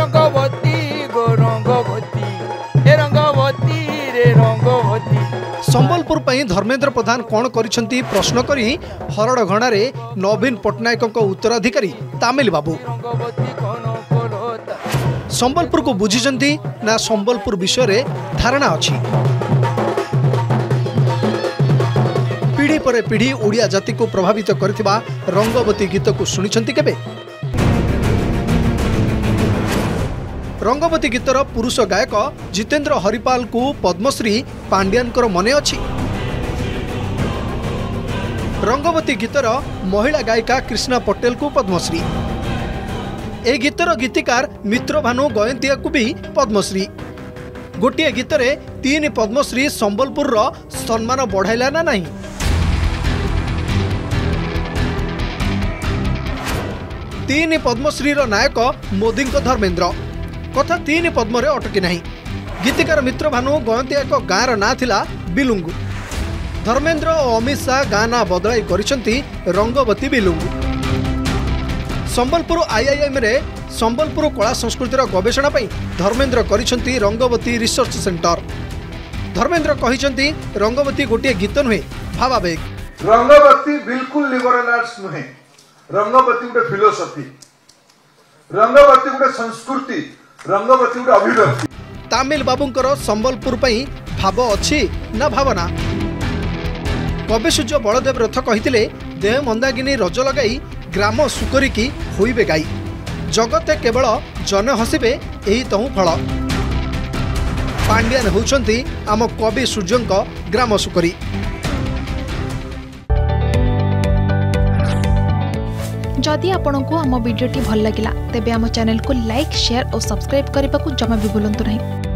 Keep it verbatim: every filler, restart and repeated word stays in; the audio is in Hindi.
रंगवती गो रंगवती ए रंगवती रे रंगवती। संबलपुर पई धर्मेंद्र प्रधान कौन करिसंती प्रश्न करी हरड़ घणारे नवीन पट्टनायक उत्तराधिकारी तामिल बाबू संबलपुर को बुझिसंती ना संबलपुर विषय रे धारणा अछि। पीढ़ी पर पीढ़ी ओडिया जाति को प्रभावित करथिबा रंगवती गीत को सुनिसंती केबे? रंगवती गीतर पुरुष गायक जितेंद्र हरिपाल को पद्मश्री पांड्यानकर मने अछि। रंगवती गीतर महिला गायिका कृष्णा पटेल को पद्मश्री। ए गीतर गीतिकार मित्र भानु गयंतिया को भी पद्मश्री। गोटे गीतरे तीन पद्मश्री संबलपुर रो सम्मान बढ़ाइला ना नहीं? तीन पद्मश्री रो नायक मोदी को धर्मेंद्र कथा तीन पद्म रे अटकी नहीं। गीतिकार मित्र भानु गयंतिया को गाँर ना थिला बिलुंगु। धर्मेंद्र और अमित शाह गाँ ना बदलाई करिसंती रंगवती बिलुंगु। संबलपुर आईआईएम रे संबलपुर कला संस्कृतिर गवेषणा पई धर्मेंद्र करिसंती रंगवती रिसर्च सेंटर। धर्मेंद्र कहिसंती रंगवती गोटे गीत नुहे भावावेग। रंगवती बिल्कुल लिबरल आर्ट्स नुहे, रंगवती गोटे फिलोसफी, रंगवती गोटे संस्कृति, रंगवती गोटे अभिव्यक्ति। तामिल बाबूंकर संबलपुर पई भाव अछि ना भावना? कविसूर्य बलदेव रथ कहिथिले देह मंदागिनी रज लगाई ग्राम सुकरिकी होइबे गाई, जगते केवल जन हसिबे एही तहु फल। पांड्यान होउछंती आम कवि सूर्यंक ग्राम सुकरी। जदि आपंक आम भिडी भल लगा तेब आम चैनल को लाइक शेयर और सब्सक्राइब करने को जमा भी भूलु नहीं।